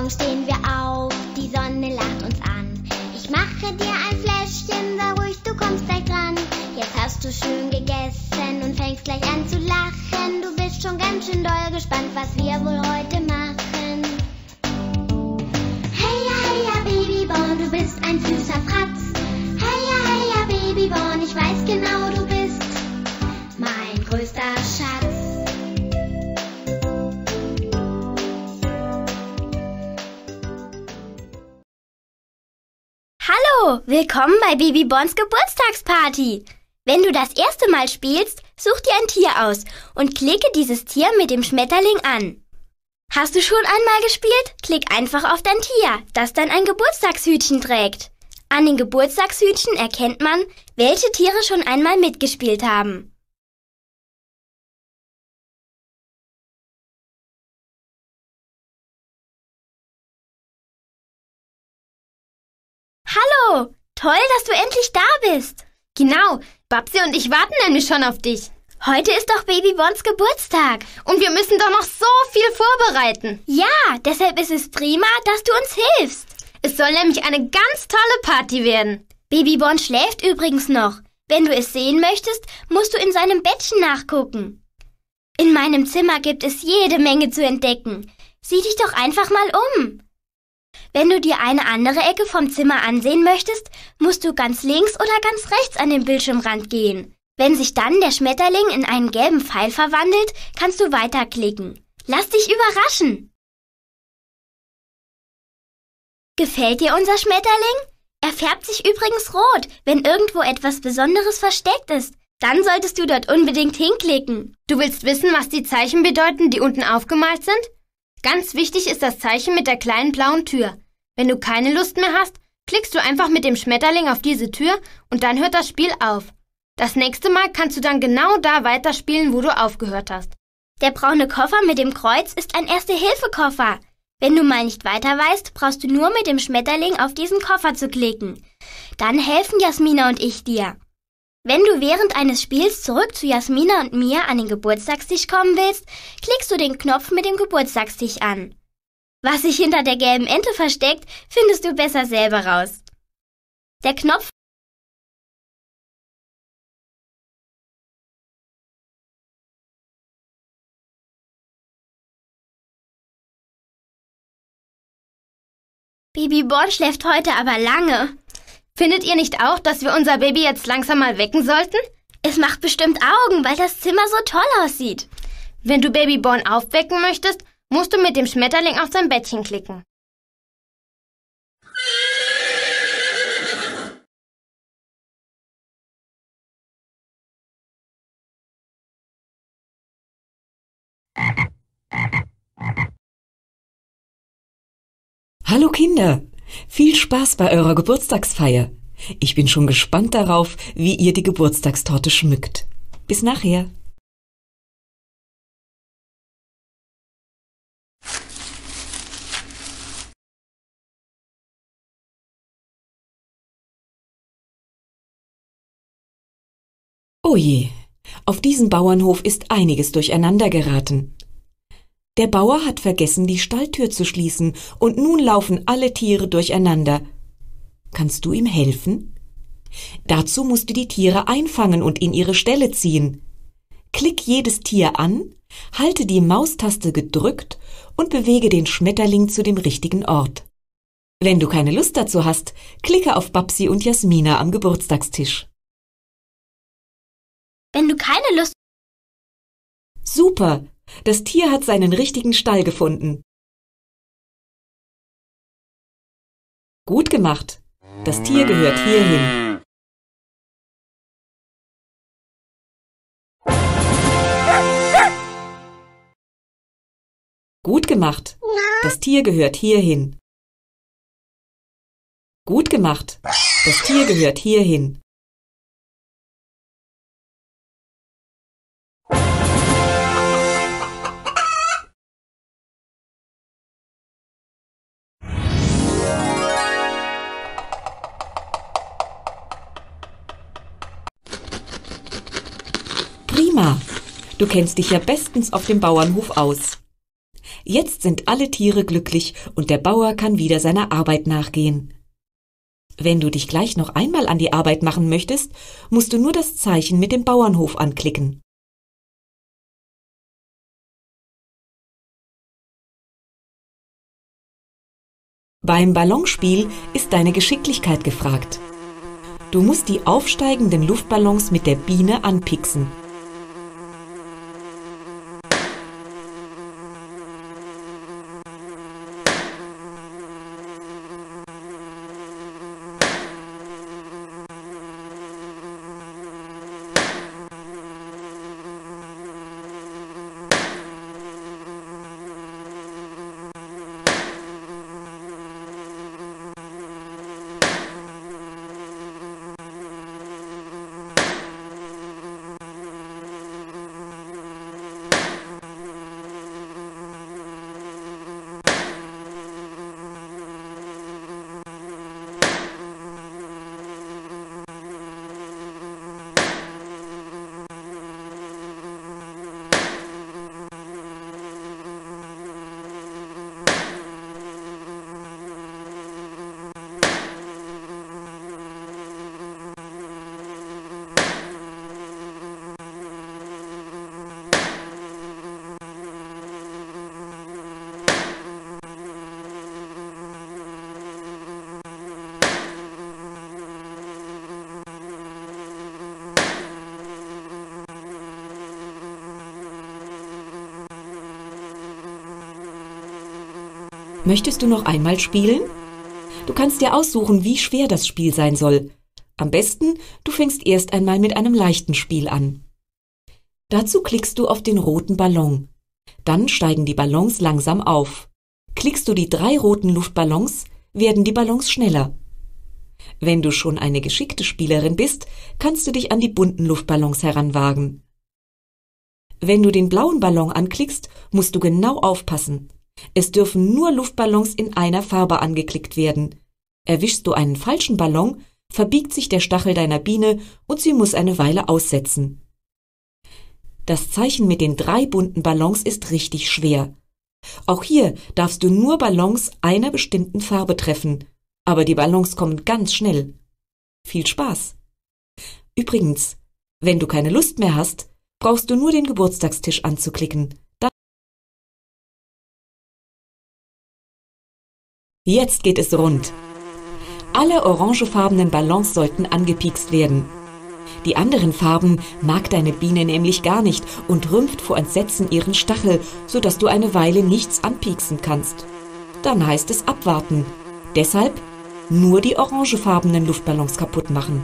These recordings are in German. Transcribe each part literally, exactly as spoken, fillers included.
Morgen stehen wir auf, die Sonne lacht uns an. Ich mache dir ein Fläschchen, sei ruhig, du kommst gleich dran. Jetzt hast du schön gegessen und fängst gleich an zu lachen. Du bist schon ganz schön doll gespannt, was wir wohl heute machen. Heya, heya, Babyborn, du bist ein süßer Fratz. Heya, heya, Babyborn, ich weiß genau, du bist mein größter Schatz. Hallo, willkommen bei Babyborns Geburtstagsparty. Wenn du das erste Mal spielst, such dir ein Tier aus und klicke dieses Tier mit dem Schmetterling an. Hast du schon einmal gespielt? Klick einfach auf dein Tier, das dann ein Geburtstagshütchen trägt. An den Geburtstagshütchen erkennt man, welche Tiere schon einmal mitgespielt haben. Hallo, toll, dass du endlich da bist. Genau, Babsi und ich warten nämlich schon auf dich. Heute ist doch Babyborns Geburtstag. Und wir müssen doch noch so viel vorbereiten. Ja, deshalb ist es prima, dass du uns hilfst. Es soll nämlich eine ganz tolle Party werden. Babyborn schläft übrigens noch. Wenn du es sehen möchtest, musst du in seinem Bettchen nachgucken. In meinem Zimmer gibt es jede Menge zu entdecken. Sieh dich doch einfach mal um. Wenn du dir eine andere Ecke vom Zimmer ansehen möchtest, musst du ganz links oder ganz rechts an den Bildschirmrand gehen. Wenn sich dann der Schmetterling in einen gelben Pfeil verwandelt, kannst du weiterklicken. Lass dich überraschen. Gefällt dir unser Schmetterling? Er färbt sich übrigens rot, wenn irgendwo etwas Besonderes versteckt ist. Dann solltest du dort unbedingt hinklicken. Du willst wissen, was die Zeichen bedeuten, die unten aufgemalt sind? Ganz wichtig ist das Zeichen mit der kleinen blauen Tür. Wenn du keine Lust mehr hast, klickst du einfach mit dem Schmetterling auf diese Tür und dann hört das Spiel auf. Das nächste Mal kannst du dann genau da weiterspielen, wo du aufgehört hast. Der braune Koffer mit dem Kreuz ist ein Erste-Hilfe-Koffer. Wenn du mal nicht weiter weißt, brauchst du nur mit dem Schmetterling auf diesen Koffer zu klicken. Dann helfen Jasmina und ich dir. Wenn du während eines Spiels zurück zu Jasmina und mir an den Geburtstagstisch kommen willst, klickst du den Knopf mit dem Geburtstagstisch an. Was sich hinter der gelben Ente versteckt, findest du besser selber raus. Der Knopf Babyborn schläft heute aber lange. Findet ihr nicht auch, dass wir unser Baby jetzt langsam mal wecken sollten? Es macht bestimmt Augen, weil das Zimmer so toll aussieht. Wenn du Babyborn aufwecken möchtest, musst du mit dem Schmetterling auf sein Bettchen klicken. Hallo Kinder, viel Spaß bei eurer Geburtstagsfeier. Ich bin schon gespannt darauf, wie ihr die Geburtstagstorte schmückt. Bis nachher. Oh je, auf diesem Bauernhof ist einiges durcheinander geraten. Der Bauer hat vergessen, die Stalltür zu schließen, und nun laufen alle Tiere durcheinander. Kannst du ihm helfen? Dazu musst du die Tiere einfangen und in ihre Ställe ziehen. Klick jedes Tier an, halte die Maustaste gedrückt und bewege den Schmetterling zu dem richtigen Ort. Wenn du keine Lust dazu hast, klicke auf Babsi und Jasmina am Geburtstagstisch. Wenn du keine Lust... Super! Das Tier hat seinen richtigen Stall gefunden. Gut gemacht. Das Tier gehört hierhin. Gut gemacht. Das Tier gehört hierhin. Gut gemacht. Das Tier gehört hierhin. Prima. Du kennst dich ja bestens auf dem Bauernhof aus. Jetzt sind alle Tiere glücklich und der Bauer kann wieder seiner Arbeit nachgehen. Wenn du dich gleich noch einmal an die Arbeit machen möchtest, musst du nur das Zeichen mit dem Bauernhof anklicken. Beim Ballonspiel ist deine Geschicklichkeit gefragt. Du musst die aufsteigenden Luftballons mit der Biene anpiksen. Möchtest du noch einmal spielen? Du kannst dir aussuchen, wie schwer das Spiel sein soll. Am besten, du fängst erst einmal mit einem leichten Spiel an. Dazu klickst du auf den roten Ballon. Dann steigen die Ballons langsam auf. Klickst du die drei roten Luftballons, werden die Ballons schneller. Wenn du schon eine geschickte Spielerin bist, kannst du dich an die bunten Luftballons heranwagen. Wenn du den blauen Ballon anklickst, musst du genau aufpassen. Es dürfen nur Luftballons in einer Farbe angeklickt werden. Erwischst du einen falschen Ballon, verbiegt sich der Stachel deiner Biene und sie muss eine Weile aussetzen. Das Zeichen mit den drei bunten Ballons ist richtig schwer. Auch hier darfst du nur Ballons einer bestimmten Farbe treffen, aber die Ballons kommen ganz schnell. Viel Spaß! Übrigens, wenn du keine Lust mehr hast, brauchst du nur den Geburtstagstisch anzuklicken. Jetzt geht es rund. Alle orangefarbenen Ballons sollten angepiekst werden. Die anderen Farben mag deine Biene nämlich gar nicht und rümpft vor Entsetzen ihren Stachel, sodass du eine Weile nichts anpieksen kannst. Dann heißt es abwarten. Deshalb nur die orangefarbenen Luftballons kaputt machen.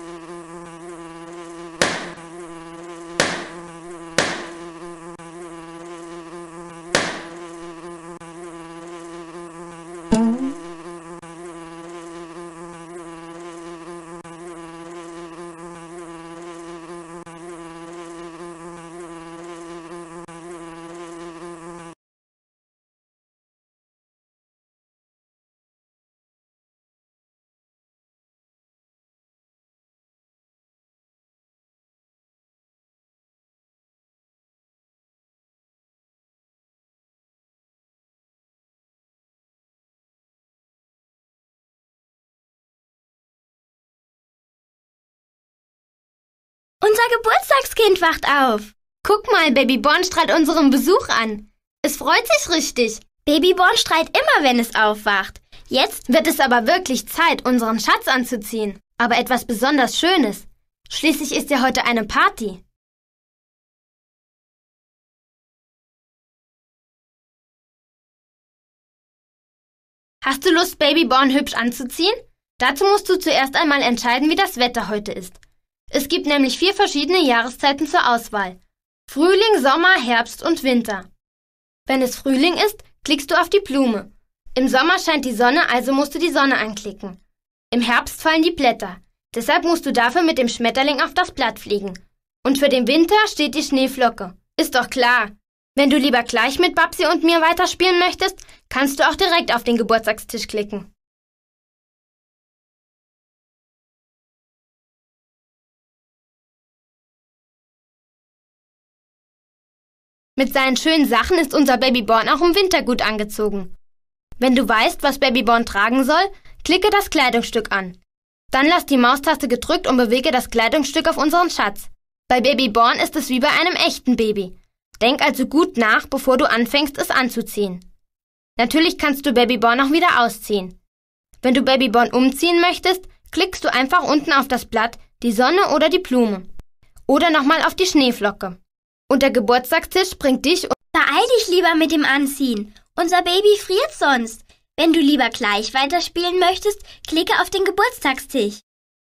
Unser Geburtstagskind wacht auf. Guck mal, Baby Born strahlt unseren Besuch an. Es freut sich richtig. Baby Born strahlt immer, wenn es aufwacht. Jetzt Wird es aber wirklich Zeit, unseren Schatz anzuziehen. Aber etwas besonders Schönes. Schließlich ist ja heute eine Party. Hast du Lust, Baby Born hübsch anzuziehen? Dazu musst du zuerst einmal entscheiden, wie das Wetter heute ist. Es gibt nämlich vier verschiedene Jahreszeiten zur Auswahl. Frühling, Sommer, Herbst und Winter. Wenn es Frühling ist, klickst du auf die Blume. Im Sommer scheint die Sonne, also musst du die Sonne anklicken. Im Herbst fallen die Blätter. Deshalb musst du dafür mit dem Schmetterling auf das Blatt fliegen. Und für den Winter steht die Schneeflocke. Ist doch klar. Wenn du lieber gleich mit Babsi und mir weiterspielen möchtest, kannst du auch direkt auf den Geburtstagstisch klicken. Mit seinen schönen Sachen ist unser Babyborn auch im Winter gut angezogen. Wenn du weißt, was Babyborn tragen soll, klicke das Kleidungsstück an. Dann lass die Maustaste gedrückt und bewege das Kleidungsstück auf unseren Schatz. Bei Babyborn ist es wie bei einem echten Baby. Denk also gut nach, bevor du anfängst, es anzuziehen. Natürlich kannst du Babyborn auch wieder ausziehen. Wenn du Babyborn umziehen möchtest, klickst du einfach unten auf das Blatt, die Sonne oder die Blume. Oder nochmal auf die Schneeflocke. Und der Geburtstagstisch bringt dich und Beeil dich lieber mit dem Anziehen. Unser Baby friert sonst. Wenn du lieber gleich weiterspielen möchtest, klicke auf den Geburtstagstisch.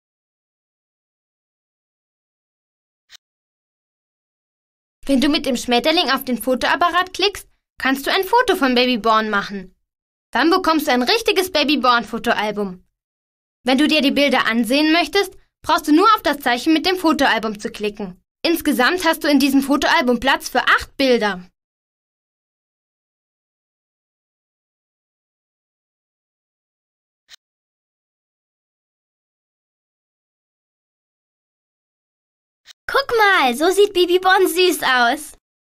Wenn du mit dem Schmetterling auf den Fotoapparat klickst, kannst du ein Foto von Babyborn machen. Dann bekommst du ein richtiges Babyborn-Fotoalbum. Wenn du dir die Bilder ansehen möchtest, brauchst du nur auf das Zeichen mit dem Fotoalbum zu klicken. Insgesamt hast du in diesem Fotoalbum Platz für acht Bilder. Guck mal, so sieht Babyborn süß aus.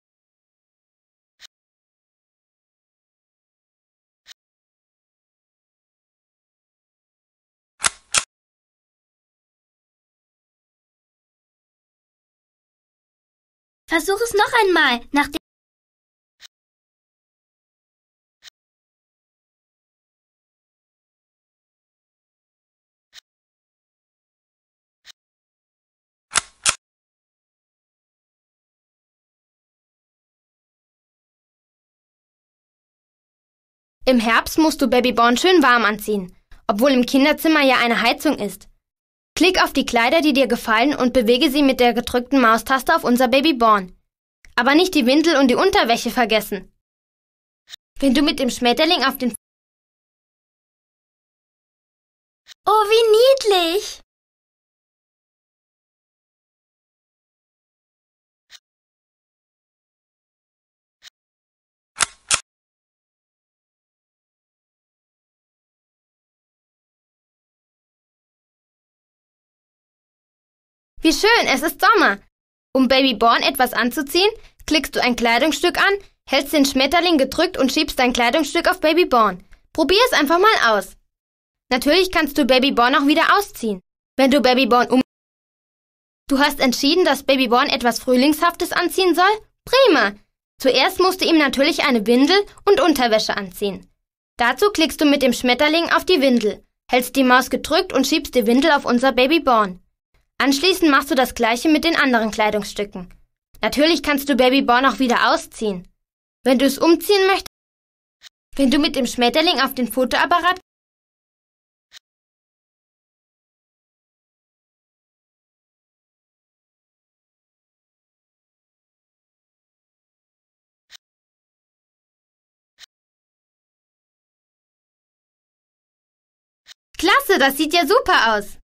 Versuch es noch einmal, nachdem Im Herbst musst du Babyborn schön warm anziehen, obwohl im Kinderzimmer ja eine Heizung ist. Klick auf die Kleider, die dir gefallen und bewege sie mit der gedrückten Maustaste auf unser Babyborn. Aber nicht die Windel und die Unterwäsche vergessen. Wenn du mit dem Schmetterling auf den... Oh, wie niedlich! Wie schön, es ist Sommer. Um Babyborn etwas anzuziehen, klickst du ein Kleidungsstück an, hältst den Schmetterling gedrückt und schiebst dein Kleidungsstück auf Babyborn. Probier es einfach mal aus. Natürlich kannst du Babyborn auch wieder ausziehen. Wenn du Babyborn um... Du hast entschieden, dass Babyborn etwas Frühlingshaftes anziehen soll? Prima! Zuerst musst du ihm natürlich eine Windel und Unterwäsche anziehen. Dazu klickst du mit dem Schmetterling auf die Windel, hältst die Maus gedrückt und schiebst die Windel auf unser Babyborn. Anschließend machst du das Gleiche mit den anderen Kleidungsstücken. Natürlich kannst du Babyborn auch wieder ausziehen. Wenn du es umziehen möchtest, wenn du mit dem Schmetterling auf den Fotoapparat Klasse, das sieht ja super aus.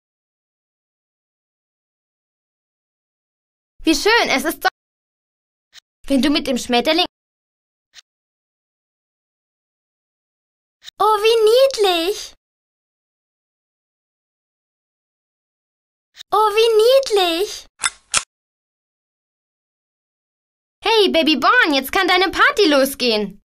Wie schön, es ist so. Wenn du mit dem Schmetterling... Oh, wie niedlich! Oh, wie niedlich! Hey, Babyborn, jetzt kann deine Party losgehen.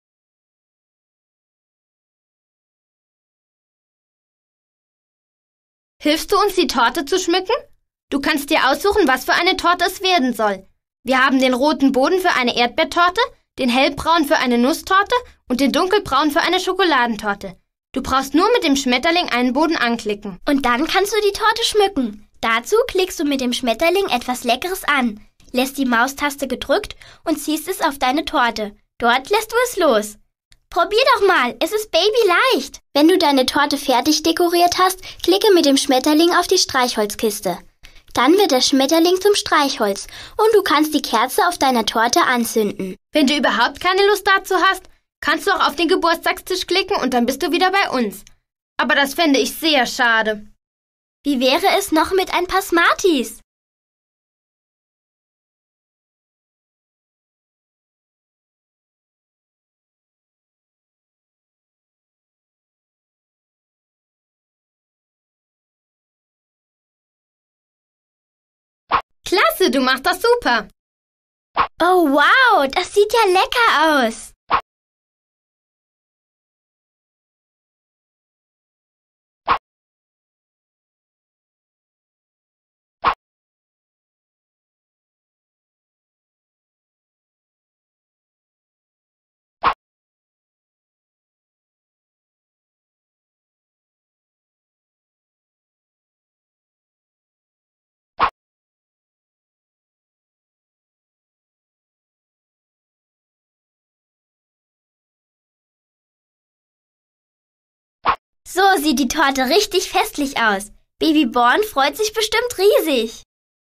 Hilfst du uns, die Torte zu schmücken? Du kannst dir aussuchen, was für eine Torte es werden soll. Wir haben den roten Boden für eine Erdbeertorte, den hellbraun für eine Nusstorte und den dunkelbraun für eine Schokoladentorte. Du brauchst nur mit dem Schmetterling einen Boden anklicken. Und dann kannst du die Torte schmücken. Dazu klickst du mit dem Schmetterling etwas Leckeres an, lässt die Maustaste gedrückt und ziehst es auf deine Torte. Dort lässt du es los. Probier doch mal, es ist babyleicht. Wenn du deine Torte fertig dekoriert hast, klicke mit dem Schmetterling auf die Streichholzkiste. Dann wird der Schmetterling zum Streichholz und du kannst die Kerze auf deiner Torte anzünden. Wenn du überhaupt keine Lust dazu hast, kannst du auch auf den Geburtstagstisch klicken und dann bist du wieder bei uns. Aber das fände ich sehr schade. Wie wäre es noch mit ein paar Smarties? Klasse, du machst das super. Oh wow, das sieht ja lecker aus. So sieht die Torte richtig festlich aus. Baby Born freut sich bestimmt riesig.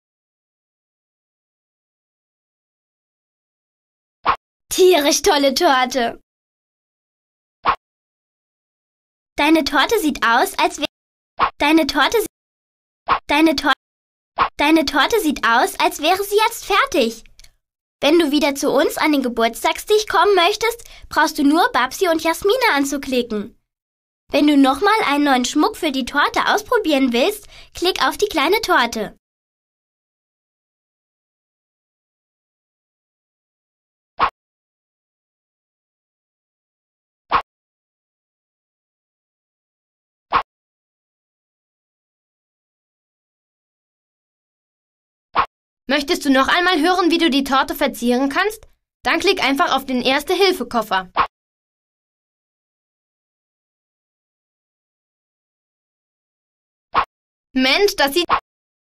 Tierisch tolle Torte. Deine Torte sieht aus, als wäre Deine Torte Deine Torte Deine Torte sieht aus, als wäre sie jetzt fertig. Wenn du wieder zu uns an den Geburtstagstisch kommen möchtest, brauchst du nur Babsi und Jasmina anzuklicken. Wenn du nochmal einen neuen Schmuck für die Torte ausprobieren willst, klick auf die kleine Torte. Möchtest du noch einmal hören, wie du die Torte verzieren kannst? Dann klick einfach auf den Erste-Hilfe-Koffer. Mensch, das sieht...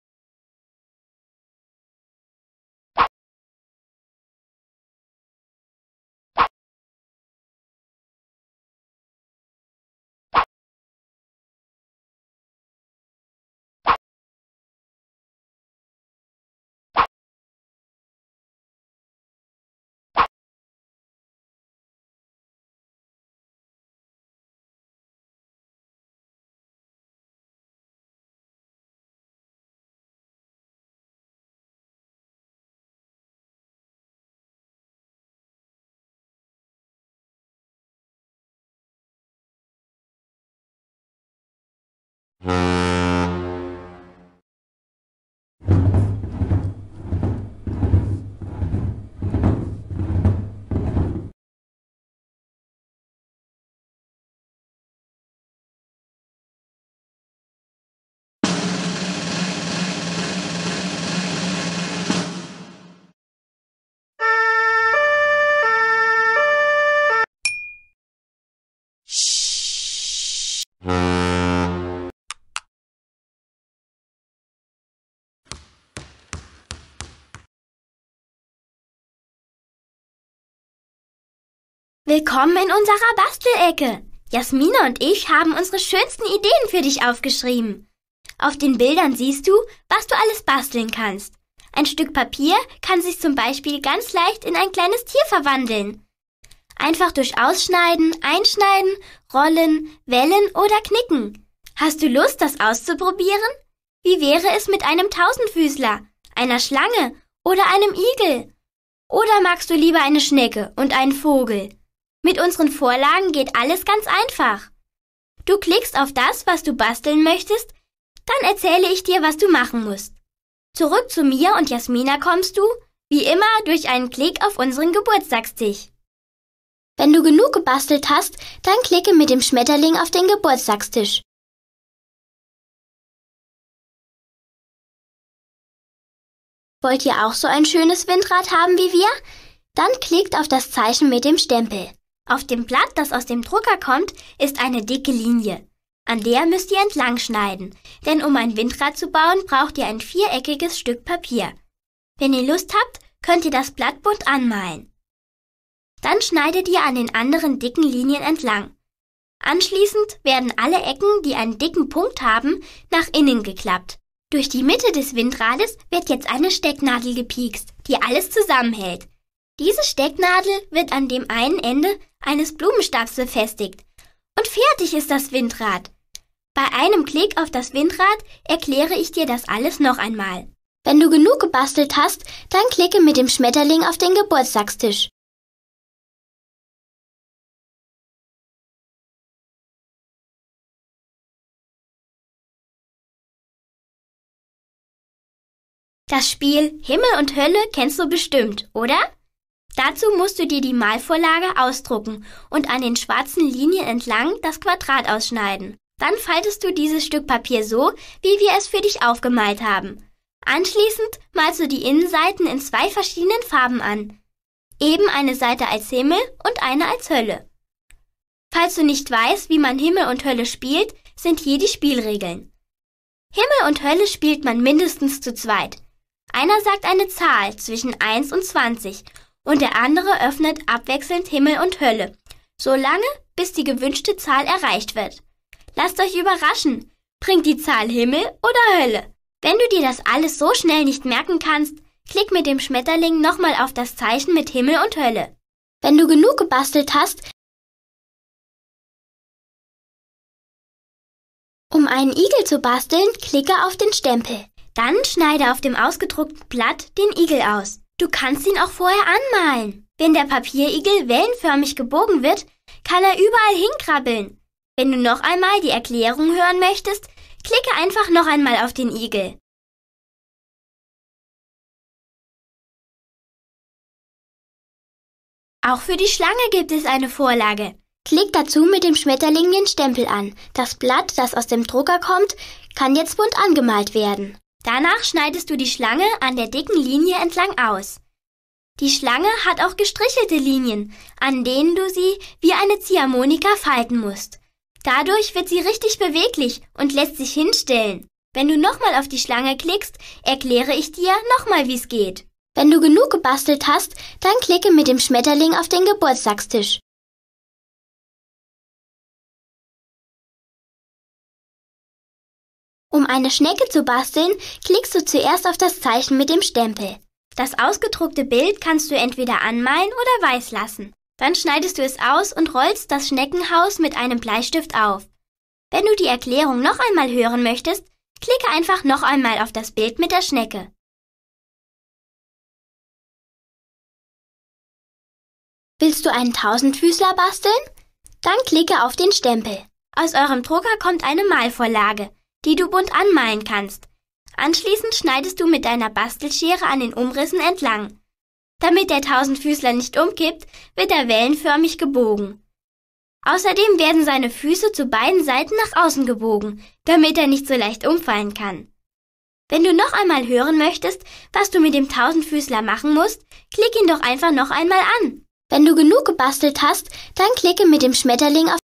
Willkommen in unserer Bastelecke. Jasmina und ich haben unsere schönsten Ideen für dich aufgeschrieben. Auf den Bildern siehst du, was du alles basteln kannst. Ein Stück Papier kann sich zum Beispiel ganz leicht in ein kleines Tier verwandeln. Einfach durch Ausschneiden, Einschneiden, Rollen, Wellen oder Knicken. Hast du Lust, das auszuprobieren? Wie wäre es mit einem Tausendfüßler, einer Schlange oder einem Igel? Oder magst du lieber eine Schnecke und einen Vogel? Mit unseren Vorlagen geht alles ganz einfach. Du klickst auf das, was du basteln möchtest, dann erzähle ich dir, was du machen musst. Zurück zu mir und Jasmina kommst du, wie immer, durch einen Klick auf unseren Geburtstagstisch. Wenn du genug gebastelt hast, dann klicke mit dem Schmetterling auf den Geburtstagstisch. Wollt ihr auch so ein schönes Windrad haben wie wir? Dann klickt auf das Zeichen mit dem Stempel. Auf dem Blatt, das aus dem Drucker kommt, ist eine dicke Linie. An der müsst ihr entlang schneiden, denn um ein Windrad zu bauen, braucht ihr ein viereckiges Stück Papier. Wenn ihr Lust habt, könnt ihr das Blatt bunt anmalen. Dann schneidet ihr an den anderen dicken Linien entlang. Anschließend werden alle Ecken, die einen dicken Punkt haben, nach innen geklappt. Durch die Mitte des Windrades wird jetzt eine Stecknadel gepiekst, die alles zusammenhält. Diese Stecknadel wird an dem einen Ende eines Blumenstabs befestigt. Und fertig ist das Windrad. Bei einem Klick auf das Windrad erkläre ich dir das alles noch einmal. Wenn du genug gebastelt hast, dann klicke mit dem Schmetterling auf den Geburtstagstisch. Das Spiel Himmel und Hölle kennst du bestimmt, oder? Dazu musst du dir die Malvorlage ausdrucken und an den schwarzen Linien entlang das Quadrat ausschneiden. Dann faltest du dieses Stück Papier so, wie wir es für dich aufgemalt haben. Anschließend malst du die Innenseiten in zwei verschiedenen Farben an. Eben eine Seite als Himmel und eine als Hölle. Falls du nicht weißt, wie man Himmel und Hölle spielt, sind hier die Spielregeln. Himmel und Hölle spielt man mindestens zu zweit. Einer sagt eine Zahl zwischen eins und zwanzig und der andere öffnet abwechselnd Himmel und Hölle, solange bis die gewünschte Zahl erreicht wird. Lasst euch überraschen, bringt die Zahl Himmel oder Hölle. Wenn du dir das alles so schnell nicht merken kannst, klick mit dem Schmetterling nochmal auf das Zeichen mit Himmel und Hölle. Wenn du genug gebastelt hast, um einen Igel zu basteln, klicke auf den Stempel. Dann schneide auf dem ausgedruckten Blatt den Igel aus. Du kannst ihn auch vorher anmalen. Wenn der Papierigel wellenförmig gebogen wird, kann er überall hinkrabbeln. Wenn du noch einmal die Erklärung hören möchtest, klicke einfach noch einmal auf den Igel. Auch für die Schlange gibt es eine Vorlage. Klick dazu mit dem Schmetterling den Stempel an. Das Blatt, das aus dem Drucker kommt, kann jetzt bunt angemalt werden. Danach schneidest du die Schlange an der dicken Linie entlang aus. Die Schlange hat auch gestrichelte Linien, an denen du sie wie eine Ziehharmonika falten musst. Dadurch wird sie richtig beweglich und lässt sich hinstellen. Wenn du nochmal auf die Schlange klickst, erkläre ich dir nochmal, wie es geht. Wenn du genug gebastelt hast, dann klicke mit dem Schmetterling auf den Geburtstagstisch. Um eine Schnecke zu basteln, klickst du zuerst auf das Zeichen mit dem Stempel. Das ausgedruckte Bild kannst du entweder anmalen oder weiß lassen. Dann schneidest du es aus und rollst das Schneckenhaus mit einem Bleistift auf. Wenn du die Erklärung noch einmal hören möchtest, klicke einfach noch einmal auf das Bild mit der Schnecke. Willst du einen Tausendfüßler basteln? Dann klicke auf den Stempel. Aus eurem Drucker kommt eine Malvorlage, die du bunt anmalen kannst. Anschließend schneidest du mit deiner Bastelschere an den Umrissen entlang. Damit der Tausendfüßler nicht umkippt, wird er wellenförmig gebogen. Außerdem werden seine Füße zu beiden Seiten nach außen gebogen, damit er nicht so leicht umfallen kann. Wenn du noch einmal hören möchtest, was du mit dem Tausendfüßler machen musst, klick ihn doch einfach noch einmal an. Wenn du genug gebastelt hast, dann klicke mit dem Schmetterling auf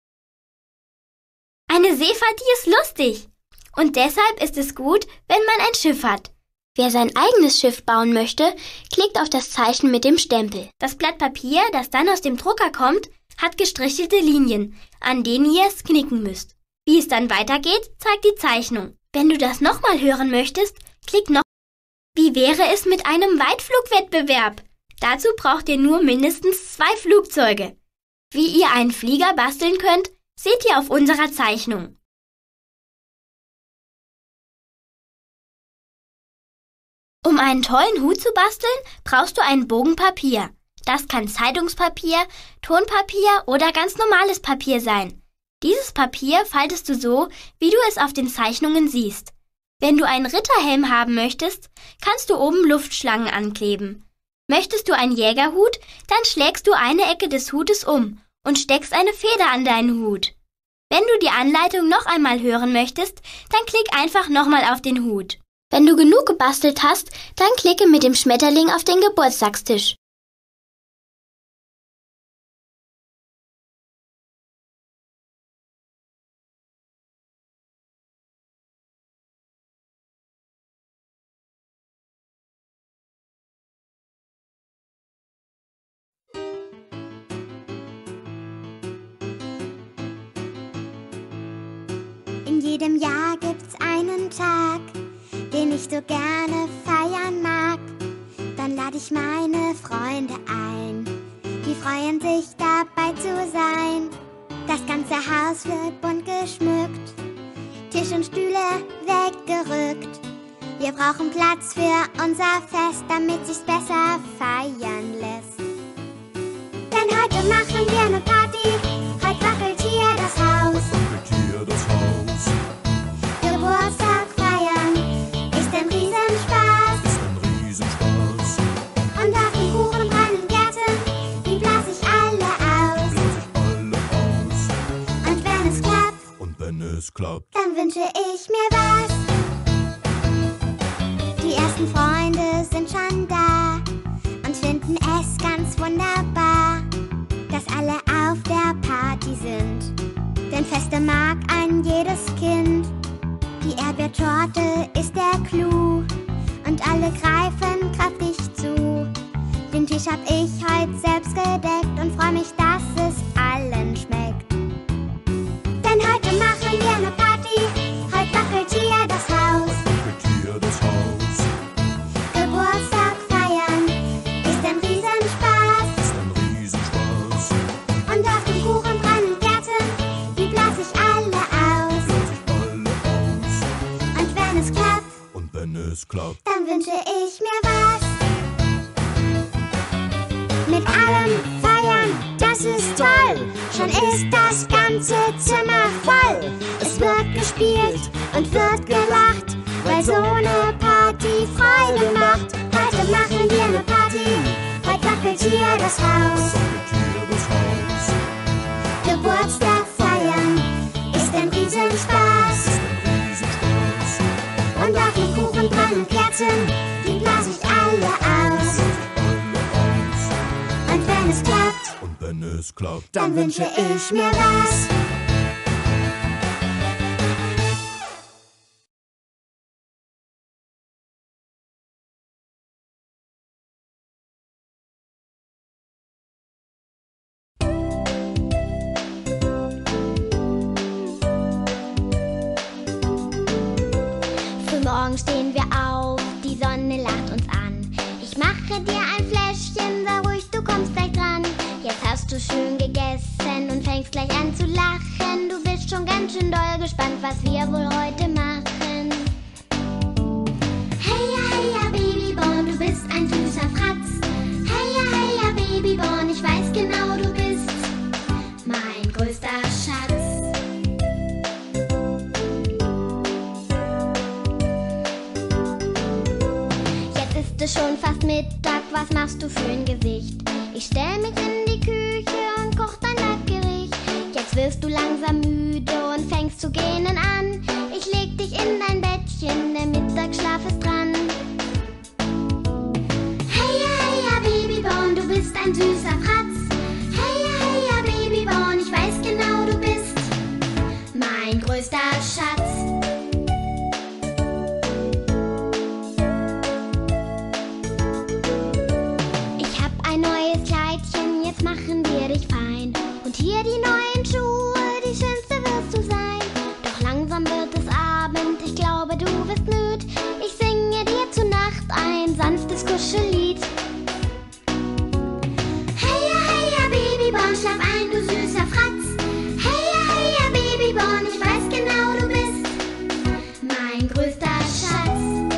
eine Seefahrt, die ist lustig. Und deshalb ist es gut, wenn man ein Schiff hat. Wer sein eigenes Schiff bauen möchte, klickt auf das Zeichen mit dem Stempel. Das Blatt Papier, das dann aus dem Drucker kommt, hat gestrichelte Linien, an denen ihr es knicken müsst. Wie es dann weitergeht, zeigt die Zeichnung. Wenn du das nochmal hören möchtest, klick noch. Wie wäre es mit einem Weitflugwettbewerb? Dazu braucht ihr nur mindestens zwei Flugzeuge. Wie ihr einen Flieger basteln könnt, seht ihr auf unserer Zeichnung. Um einen tollen Hut zu basteln, brauchst du einen Bogen Papier. Das kann Zeitungspapier, Tonpapier oder ganz normales Papier sein. Dieses Papier faltest du so, wie du es auf den Zeichnungen siehst. Wenn du einen Ritterhelm haben möchtest, kannst du oben Luftschlangen ankleben. Möchtest du einen Jägerhut, dann schlägst du eine Ecke des Hutes um und steckst eine Feder an deinen Hut. Wenn du die Anleitung noch einmal hören möchtest, dann klick einfach nochmal auf den Hut. Wenn du genug gebastelt hast, dann klicke mit dem Schmetterling auf den Geburtstagstisch. In jedem Jahr gibt's einen Tag, den ich so gerne feiern mag. Dann lade ich meine Freunde ein, die freuen sich dabei zu sein. Das ganze Haus wird bunt geschmückt, Tisch und Stühle weggerückt. Wir brauchen Platz für unser Fest, damit sich's besser feiern lässt. Denn heute machen wir eine Party, heute wackelt hier das Haus. Hier das Haus Geburtstag feiern ist ein Riesenspaß. ist ein Riesenspaß. Und auf dem Kuchen brennen Kerzen. klappt, dann wünsche ich mir was. Die ersten Freunde sind schon da und finden es ganz wunderbar, dass alle auf der Party sind. Denn Feste mag ein jedes Kind. Die Erdbeertorte ist der Clou und alle greifen kräftig zu. Den Tisch hab ich heute selbst gedeckt und freu mich, dass es allen schmeckt. Denn heute machen wir eine Party, heute wackelt hier das Haus. wackelt hier das Haus, Geburtstag feiern ist ein Riesenspaß. ist ein Riesenspaß. Und auf dem Kuchen brennen Kerzen, die blas ich alle aus. Lass ich alle aus. Und wenn es klappt, Und wenn es klappt, dann wünsche ich mir was. Mit allem feiern, das ist toll. Schon ist das ganze Zimmer voll. Es wird gespielt und wird gelacht, weil so eine Party Freude macht. Heute machen wir eine Party, heute wackelt hier das Haus. wackelt hier das Haus, Geburtstag feiern ist ein Riesenspaß. ist ein Riesenspaß. Und auf dem Kuchen brennen Kerzen, die blas ich alle aus. Alle aus. Und wenn es klappt, Und wenn es klappt, dann wünsche ich mir was. Frühmorgen stehen wir auf, die Sonne lacht uns an. Ich mache dir ein Fläschchen, sei ruhig, du kommst gleich dran. Jetzt hast du schön gegessen und fängst gleich an zu lachen. Du bist schon ganz schön doll gespannt, was wir wohl heute machen. Heya, heya, Babyborn, du bist ein süßer Fratz. Heya, heya, Babyborn, ich weiß genau, du bist mein größter Schatz. Jetzt ist es schon fast Mittag, was machst du für ein Gesicht? Ich stell mich in die Küche und koch dein Leibgericht. Jetzt wirst du langsam müde und fängst zu gähnen an. Ich leg dich in dein Bettchen, der Mittagsschlaf ist dran. Heya, heya, Babyborn, du bist ein süßer Fratz. Heya, heya, Babyborn, ich weiß genau, du bist mein größter Schatz. Ich hab ein neues Kleidchen, jetzt machen wir dich fein. Und hier die neuen Schuhe, die schönste wirst du sein. Doch langsam wird es Abend, ich glaube, du wirst müd. Ich singe dir zur Nacht ein sanftes Kuschellied. Heya, heya, Babyborn, schlaf ein, du süßer Fratz. Heya, heya, Babyborn, ich weiß genau, du bist mein größter Schatz.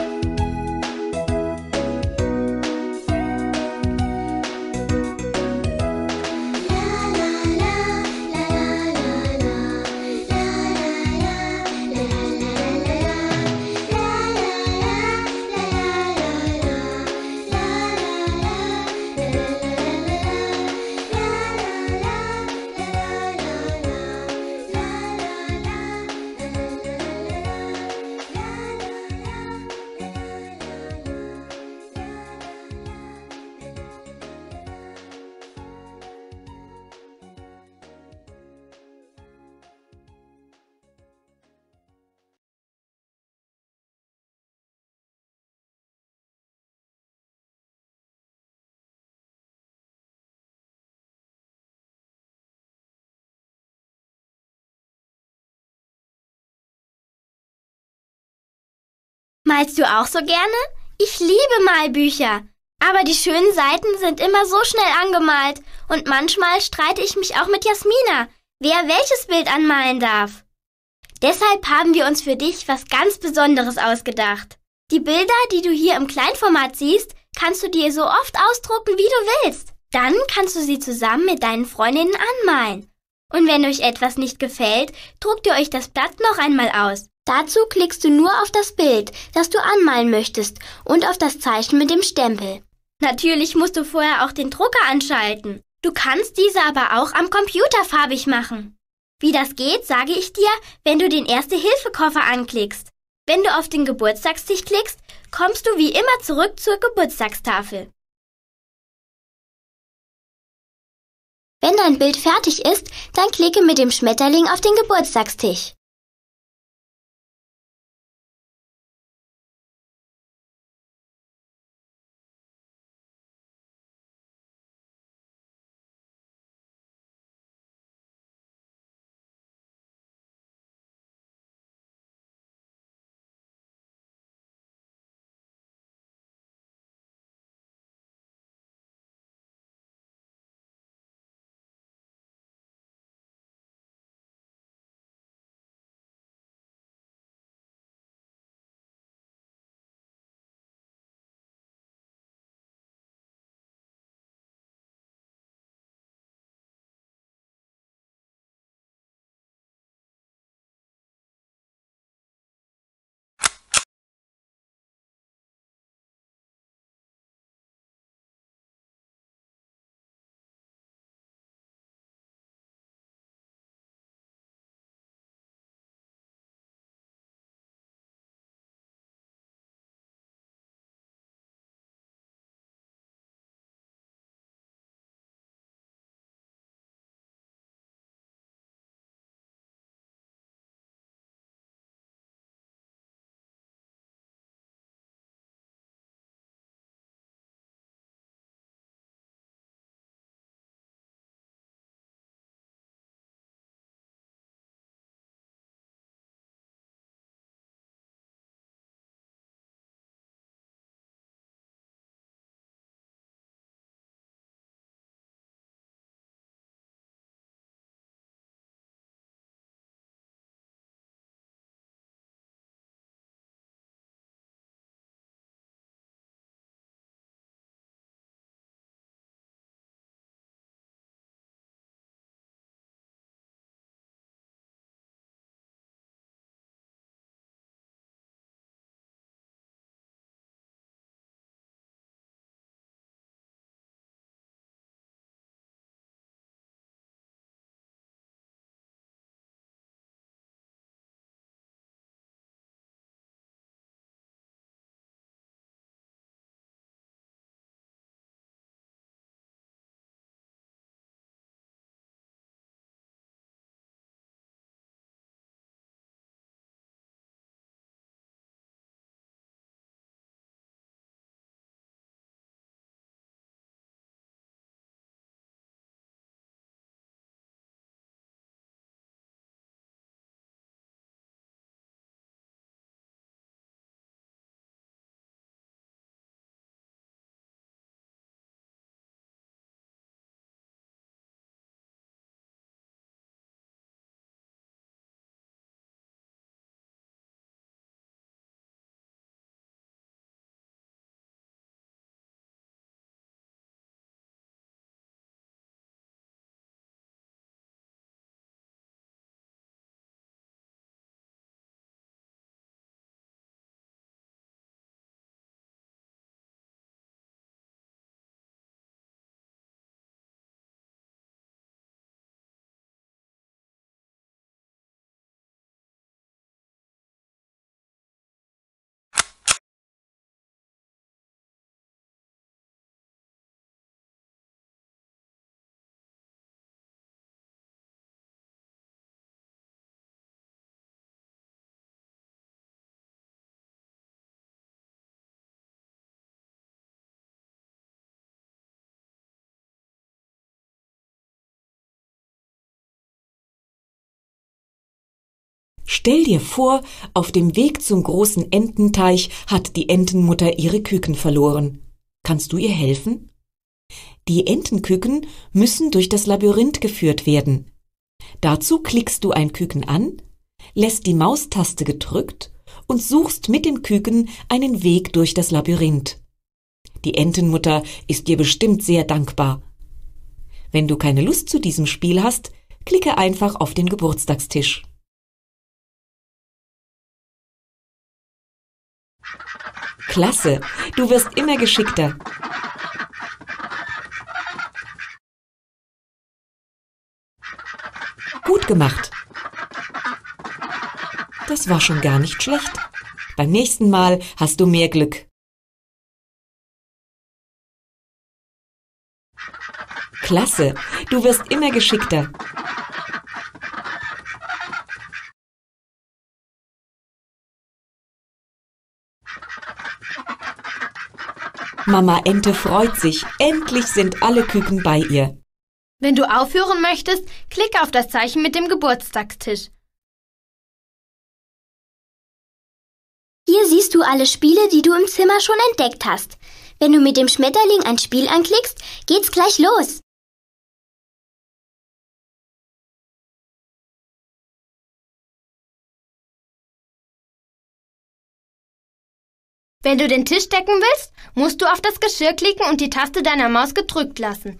Malst du auch so gerne? Ich liebe Malbücher. Aber die schönen Seiten sind immer so schnell angemalt und manchmal streite ich mich auch mit Jasmina, wer welches Bild anmalen darf. Deshalb haben wir uns für dich was ganz Besonderes ausgedacht. Die Bilder, die du hier im Kleinformat siehst, kannst du dir so oft ausdrucken, wie du willst. Dann kannst du sie zusammen mit deinen Freundinnen anmalen. Und wenn euch etwas nicht gefällt, druckt ihr euch das Blatt noch einmal aus. Dazu klickst du nur auf das Bild, das du anmalen möchtest und auf das Zeichen mit dem Stempel. Natürlich musst du vorher auch den Drucker anschalten. Du kannst diese aber auch am Computer farbig machen. Wie das geht, sage ich dir, wenn du den Erste-Hilfe-Koffer anklickst. Wenn du auf den Geburtstagstisch klickst, kommst du wie immer zurück zur Geburtstagstafel. Wenn dein Bild fertig ist, dann klicke mit dem Schmetterling auf den Geburtstagstisch. Stell dir vor, auf dem Weg zum großen Ententeich hat die Entenmutter ihre Küken verloren. Kannst du ihr helfen? Die Entenküken müssen durch das Labyrinth geführt werden. Dazu klickst du ein Küken an, lässt die Maustaste gedrückt und suchst mit den Küken einen Weg durch das Labyrinth. Die Entenmutter ist dir bestimmt sehr dankbar. Wenn du keine Lust zu diesem Spiel hast, klicke einfach auf den Geburtstagstisch. Klasse, du wirst immer geschickter. Gut gemacht. Das war schon gar nicht schlecht. Beim nächsten Mal hast du mehr Glück. Klasse, du wirst immer geschickter. Mama Ente freut sich. Endlich sind alle Küken bei ihr. Wenn du aufhören möchtest, klicke auf das Zeichen mit dem Geburtstagstisch. Hier siehst du alle Spiele, die du im Zimmer schon entdeckt hast. Wenn du mit dem Schmetterling ein Spiel anklickst, geht's gleich los. Wenn du den Tisch decken willst, musst du auf das Geschirr klicken und die Taste deiner Maus gedrückt lassen.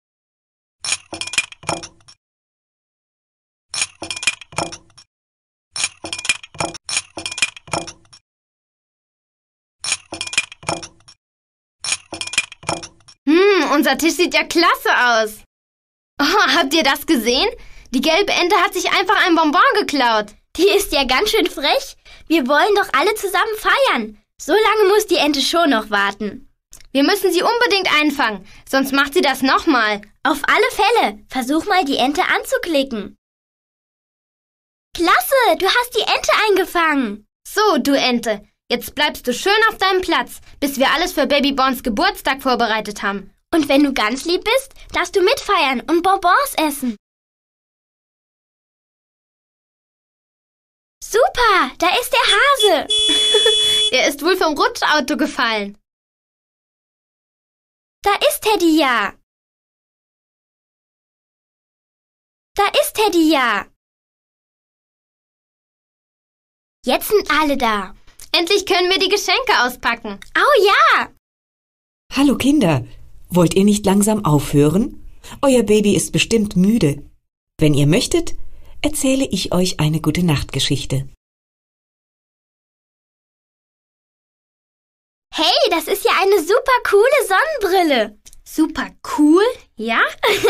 Hm, unser Tisch sieht ja klasse aus. Oh, habt ihr das gesehen? Die gelbe Ente hat sich einfach ein Bonbon geklaut. Die ist ja ganz schön frech. Wir wollen doch alle zusammen feiern. So lange muss die Ente schon noch warten. Wir müssen sie unbedingt einfangen, sonst macht sie das nochmal. Auf alle Fälle. Versuch mal, die Ente anzuklicken. Klasse, du hast die Ente eingefangen. So, du Ente, jetzt bleibst du schön auf deinem Platz, bis wir alles für Baby Bons Geburtstag vorbereitet haben. Und wenn du ganz lieb bist, darfst du mitfeiern und Bonbons essen. Super, da ist der Hase. Er ist wohl vom Rutschauto gefallen. Da ist Teddy ja. Da ist Teddy ja. Jetzt sind alle da. Endlich können wir die Geschenke auspacken. Oh ja! Hallo Kinder, wollt ihr nicht langsam aufhören? Euer Baby ist bestimmt müde. Wenn ihr möchtet, erzähle ich euch eine Gute-Nacht-Geschichte. Hey, das ist ja eine super coole Sonnenbrille. Super cool, ja?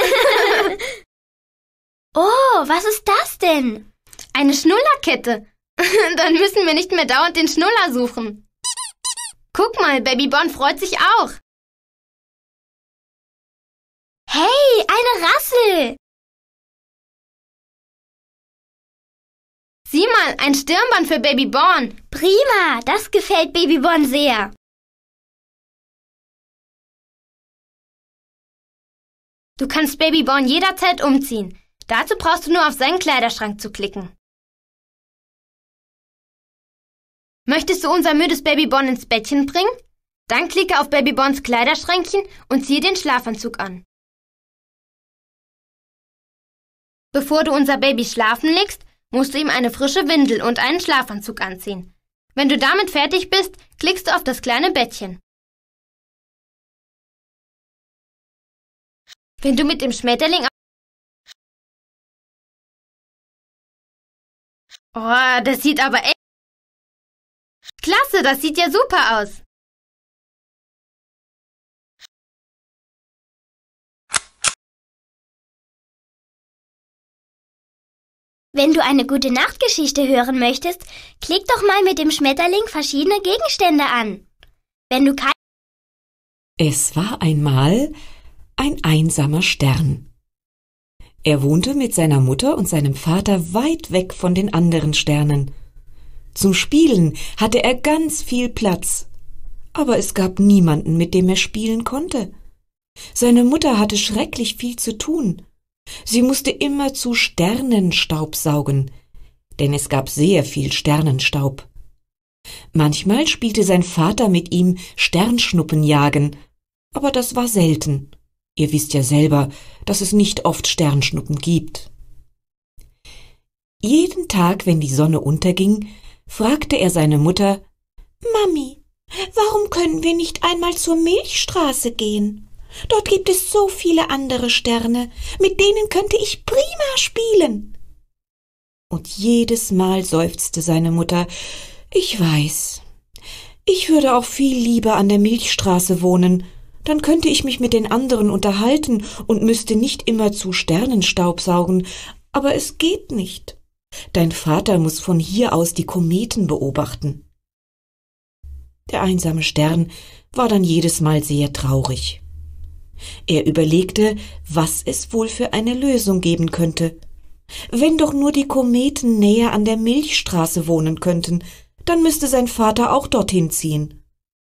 Oh, was ist das denn? Eine Schnullerkette. Dann müssen wir nicht mehr dauernd den Schnuller suchen. Guck mal, Baby Bon freut sich auch. Hey, eine Rassel. Sieh mal, ein Stirnband für Baby Bon. Prima, das gefällt Baby Bon sehr. Du kannst Baby Bon jederzeit umziehen. Dazu brauchst du nur auf seinen Kleiderschrank zu klicken. Möchtest du unser müdes Baby Bon ins Bettchen bringen? Dann klicke auf Baby Bons Kleiderschränkchen und ziehe den Schlafanzug an. Bevor du unser Baby schlafen legst, musst du ihm eine frische Windel und einen Schlafanzug anziehen. Wenn du damit fertig bist, klickst du auf das kleine Bettchen. Wenn du mit dem Schmetterling... Oh, das sieht aber echt... Klasse, das sieht ja super aus. Wenn du eine Gute-Nacht-Geschichte hören möchtest, klick doch mal mit dem Schmetterling verschiedene Gegenstände an. Wenn du kein... Es war einmal ein einsamer Stern. Er wohnte mit seiner Mutter und seinem Vater weit weg von den anderen Sternen. Zum Spielen hatte er ganz viel Platz, aber es gab niemanden, mit dem er spielen konnte. Seine Mutter hatte schrecklich viel zu tun. Sie musste immerzu Sternenstaub saugen, denn es gab sehr viel Sternenstaub. Manchmal spielte sein Vater mit ihm Sternschnuppenjagen, aber das war selten. Ihr wisst ja selber, dass es nicht oft Sternschnuppen gibt. Jeden Tag, wenn die Sonne unterging, fragte er seine Mutter: »Mami, warum können wir nicht einmal zur Milchstraße gehen? Dort gibt es so viele andere Sterne, mit denen könnte ich prima spielen.« Und jedes Mal seufzte seine Mutter: »Ich weiß, ich würde auch viel lieber an der Milchstraße wohnen, dann könnte ich mich mit den anderen unterhalten und müsste nicht immerzu Sternenstaub saugen, Aber es geht nicht. Dein Vater muss von hier aus die Kometen beobachten. Der einsame Stern war dann jedes Mal sehr traurig. Er überlegte, was es wohl für eine Lösung geben könnte. Wenn doch nur die Kometen näher an der Milchstraße wohnen könnten, dann müsste sein Vater auch dorthin ziehen.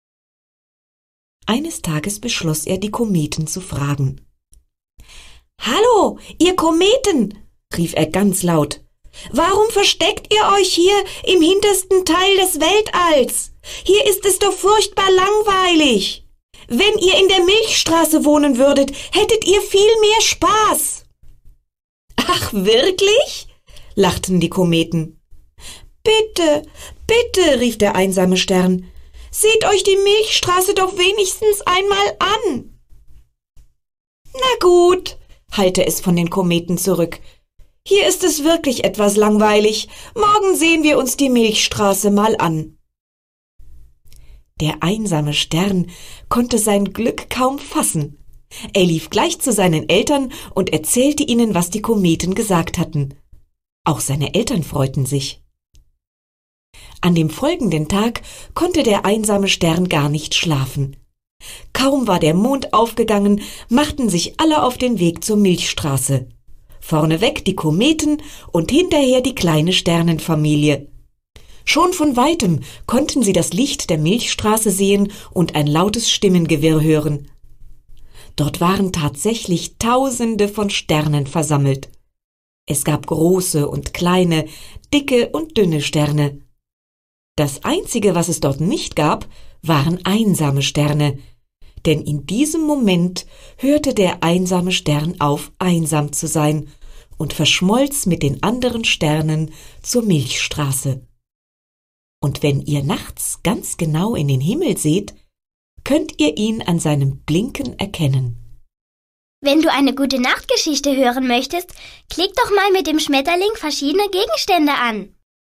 Eines Tages beschloss er, die Kometen zu fragen. »Hallo, ihr Kometen«, rief er ganz laut. »Warum versteckt ihr euch hier im hintersten Teil des Weltalls? Hier ist es doch furchtbar langweilig. Wenn ihr in der Milchstraße wohnen würdet, hättet ihr viel mehr Spaß.« »Ach, wirklich?«, lachten die Kometen. »Bitte, bitte«, rief der einsame Stern, »seht euch die Milchstraße doch wenigstens einmal an.« »Na gut«, hallte es von den Kometen zurück. »Hier ist es wirklich etwas langweilig. Morgen sehen wir uns die Milchstraße mal an.« Der einsame Stern konnte sein Glück kaum fassen. Er lief gleich zu seinen Eltern und erzählte ihnen, was die Kometen gesagt hatten. Auch seine Eltern freuten sich. An dem folgenden Tag konnte der einsame Stern gar nicht schlafen. Kaum war der Mond aufgegangen, machten sich alle auf den Weg zur Milchstraße. Vorneweg die Kometen und hinterher die kleine Sternenfamilie. Schon von weitem konnten sie das Licht der Milchstraße sehen und ein lautes Stimmengewirr hören. Dort waren tatsächlich Tausende von Sternen versammelt. Es gab große und kleine, dicke und dünne Sterne. Das Einzige, was es dort nicht gab, waren einsame Sterne, denn in diesem Moment hörte der einsame Stern auf, einsam zu sein und verschmolz mit den anderen Sternen zur Milchstraße. Und wenn ihr nachts ganz genau in den Himmel seht, könnt ihr ihn an seinem Blinken erkennen. Wenn du eine gute Nachtgeschichte hören möchtest, klick doch mal mit dem Schmetterling verschiedene Gegenstände an.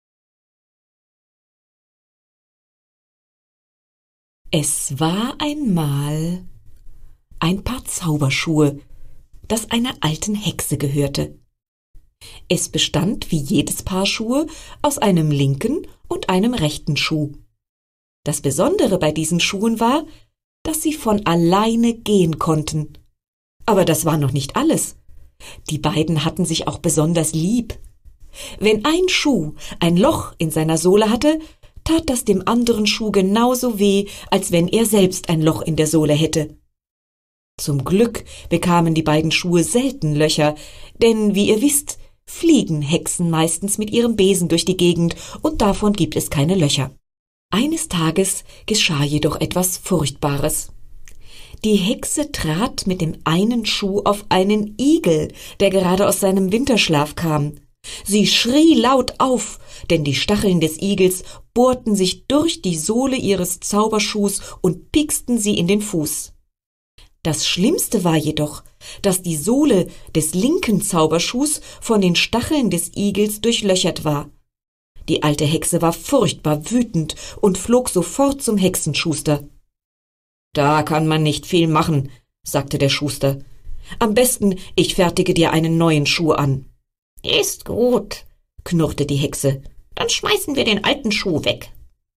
Es war einmal ein Paar Zauberschuhe, das einer alten Hexe gehörte. Es bestand wie jedes Paar Schuhe aus einem linken und einem rechten Schuh. Das Besondere bei diesen Schuhen war, dass sie von alleine gehen konnten. Aber das war noch nicht alles. Die beiden hatten sich auch besonders lieb. Wenn ein Schuh ein Loch in seiner Sohle hatte, tat das dem anderen Schuh genauso weh, als wenn er selbst ein Loch in der Sohle hätte. Zum Glück bekamen die beiden Schuhe selten Löcher, denn wie ihr wisst, fliegen Hexen meistens mit ihrem Besen durch die Gegend und davon gibt es keine Löcher. Eines Tages geschah jedoch etwas Furchtbares. Die Hexe trat mit dem einen Schuh auf einen Igel, der gerade aus seinem Winterschlaf kam. Sie schrie laut auf, denn die Stacheln des Igels bohrten sich durch die Sohle ihres Zauberschuhs und pieksten sie in den Fuß. Das Schlimmste war jedoch, dass die Sohle des linken Zauberschuhs von den Stacheln des Igels durchlöchert war. Die alte Hexe war furchtbar wütend und flog sofort zum Hexenschuster. »Da kann man nicht viel machen«, sagte der Schuster. »Am besten, ich fertige dir einen neuen Schuh an.« »Ist gut«, knurrte die Hexe, »dann schmeißen wir den alten Schuh weg.«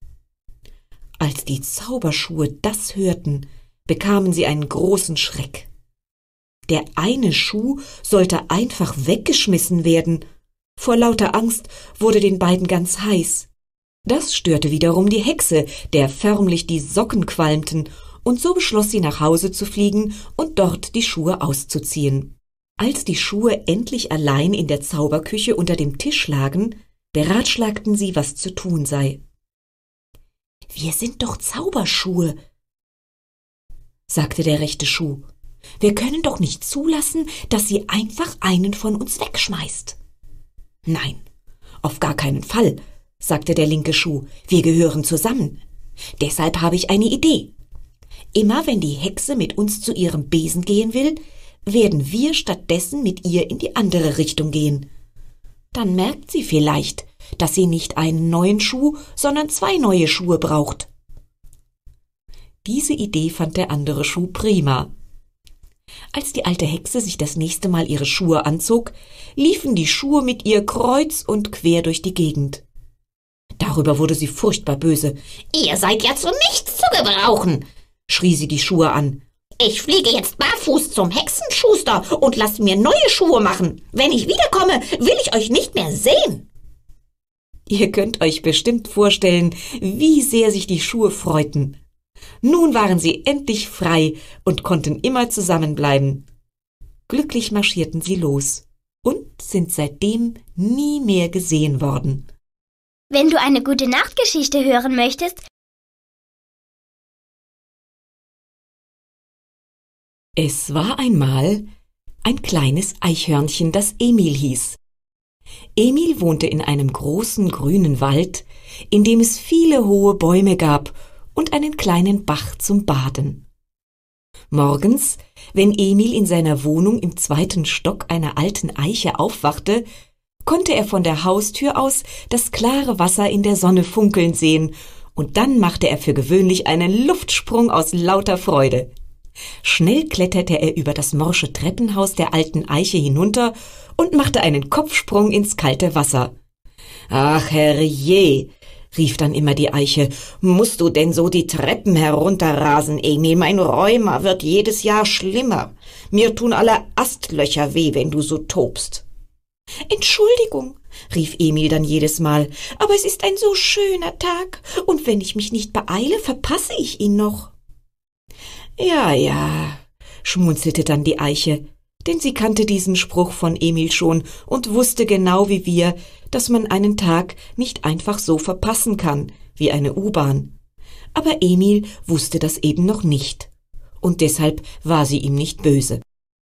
Als die Zauberschuhe das hörten, bekamen sie einen großen Schreck. Der eine Schuh sollte einfach weggeschmissen werden. Vor lauter Angst wurde den beiden ganz heiß. Das störte wiederum die Hexe, der förmlich die Socken qualmten, und so beschloss sie, nach Hause zu fliegen und dort die Schuhe auszuziehen. Als die Schuhe endlich allein in der Zauberküche unter dem Tisch lagen, beratschlagten sie, was zu tun sei. »Wir sind doch Zauberschuhe«, sagte der rechte Schuh. »Wir können doch nicht zulassen, dass sie einfach einen von uns wegschmeißt.« »Nein, auf gar keinen Fall«, sagte der linke Schuh. »Wir gehören zusammen. Deshalb habe ich eine Idee. Immer wenn die Hexe mit uns zu ihrem Besen gehen will, werden wir stattdessen mit ihr in die andere Richtung gehen. Dann merkt sie vielleicht, dass sie nicht einen neuen Schuh, sondern zwei neue Schuhe braucht.« Diese Idee fand der andere Schuh prima. Als die alte Hexe sich das nächste Mal ihre Schuhe anzog, liefen die Schuhe mit ihr kreuz und quer durch die Gegend. Darüber wurde sie furchtbar böse. »Ihr seid ja zu nichts zu gebrauchen«, schrie sie die Schuhe an. »Ich fliege jetzt barfuß zum Hexenschuster und lasst mir neue Schuhe machen. Wenn ich wiederkomme, will ich euch nicht mehr sehen.« Ihr könnt euch bestimmt vorstellen, wie sehr sich die Schuhe freuten. Nun waren sie endlich frei und konnten immer zusammenbleiben. Glücklich marschierten sie los und sind seitdem nie mehr gesehen worden. Wenn du eine gute Nachtgeschichte hören möchtest, Es war einmal ein kleines Eichhörnchen, das Emil hieß. Emil wohnte in einem großen grünen Wald, in dem es viele hohe Bäume gab und einen kleinen Bach zum Baden. Morgens, wenn Emil in seiner Wohnung im zweiten Stock einer alten Eiche aufwachte, konnte er von der Haustür aus das klare Wasser in der Sonne funkeln sehen, und dann machte er für gewöhnlich einen Luftsprung aus lauter Freude. Schnell kletterte er über das morsche Treppenhaus der alten Eiche hinunter und machte einen Kopfsprung ins kalte Wasser. »Ach, herrje«, rief dann immer die Eiche, »musst du denn so die Treppen herunterrasen, Emil? Mein Rheuma wird jedes Jahr schlimmer. Mir tun alle Astlöcher weh, wenn du so tobst.« »Entschuldigung«, rief Emil dann jedes Mal, »aber es ist ein so schöner Tag, und wenn ich mich nicht beeile, verpasse ich ihn noch.« »Ja, ja«, schmunzelte dann die Eiche, denn sie kannte diesen Spruch von Emil schon und wusste genau wie wir, dass man einen Tag nicht einfach so verpassen kann, wie eine U-Bahn. Aber Emil wusste das eben noch nicht, und deshalb war sie ihm nicht böse.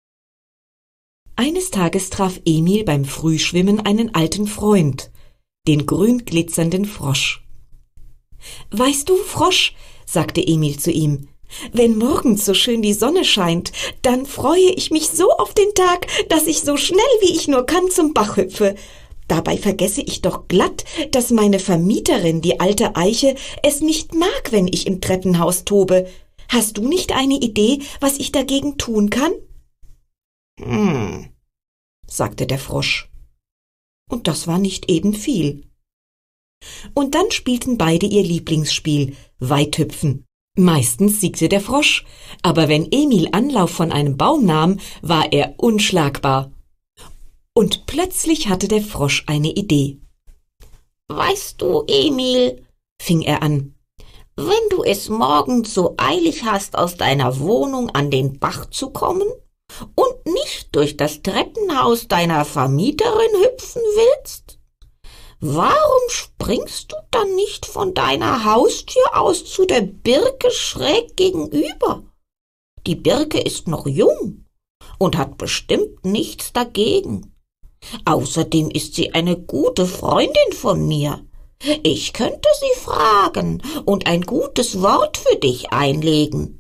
Eines Tages traf Emil beim Frühschwimmen einen alten Freund, den grün glitzernden Frosch. »Weißt du, Frosch«, sagte Emil zu ihm, »wenn morgens so schön die Sonne scheint, dann freue ich mich so auf den Tag, dass ich so schnell wie ich nur kann zum Bach hüpfe. Dabei vergesse ich doch glatt, dass meine Vermieterin, die alte Eiche, es nicht mag, wenn ich im Treppenhaus tobe. Hast du nicht eine Idee, was ich dagegen tun kann?« »Hm«, sagte der Frosch. Und das war nicht eben viel. Und dann spielten beide ihr Lieblingsspiel, Weithüpfen. Meistens siegte der Frosch, aber wenn Emil Anlauf von einem Baum nahm, war er unschlagbar. Und plötzlich hatte der Frosch eine Idee. »Weißt du, Emil«, fing er an, »wenn du es morgens so eilig hast, aus deiner Wohnung an den Bach zu kommen und nicht durch das Treppenhaus deiner Vermieterin hüpfen willst, warum springst du dann nicht von deiner Haustür aus zu der Birke schräg gegenüber? Die Birke ist noch jung und hat bestimmt nichts dagegen. Außerdem ist sie eine gute Freundin von mir. Ich könnte sie fragen und ein gutes Wort für dich einlegen.«